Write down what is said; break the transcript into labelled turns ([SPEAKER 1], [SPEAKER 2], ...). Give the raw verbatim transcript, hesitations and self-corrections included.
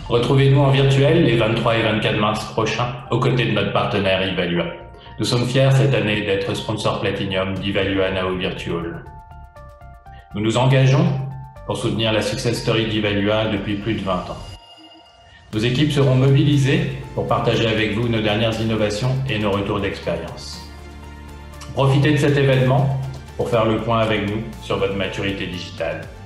[SPEAKER 1] Retrouvez-nous en virtuel les vingt-trois et vingt-quatre mars prochains aux côtés de notre partenaire Evalua. Nous sommes fiers cette année d'être sponsor Platinum d'Evalua Now Virtual. Nous nous engageons pour soutenir la success story d'Evalua depuis plus de vingt ans. Nos équipes seront mobilisées pour partager avec vous nos dernières innovations et nos retours d'expérience. Profitez de cet événement pour faire le point avec nous sur votre maturité digitale.